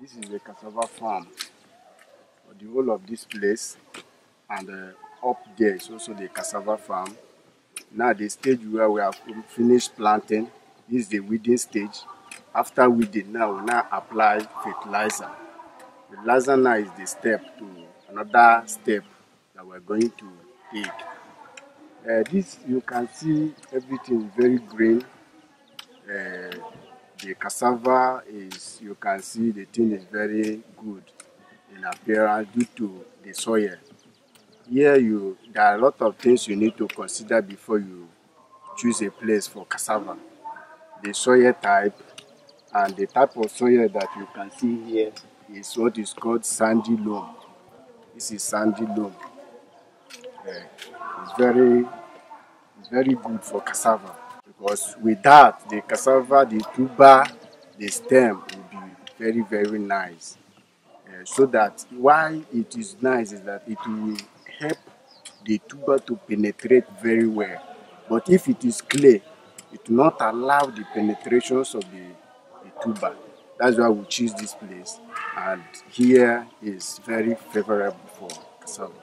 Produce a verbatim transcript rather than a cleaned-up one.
This is a cassava farm for the whole of this place, and uh, up there is also the cassava farm. Now the stage where we have finished planting, this is the weeding stage. After weeding, now we now apply fertilizer. Fertilizer now is the step to another step that we're going to take. Uh, this you can see everything is very green. Uh, the cassava is, you can see the thing is very good in appearance due to the soil. Here you, there are a lot of things you need to consider before you choose a place for cassava. The soil type, and the type of soil that you can see here is what is called sandy loam. This is sandy loam. Uh, it's very, it's very good for cassava, because with that the cassava, the tuber, the stem will be very very nice. Uh, so that why it is nice is that it will help the tuber to penetrate very well. But if it is clay, it will not allow the penetrations of the, the tuber. That's why we choose this place, and here is very favorable for cassava.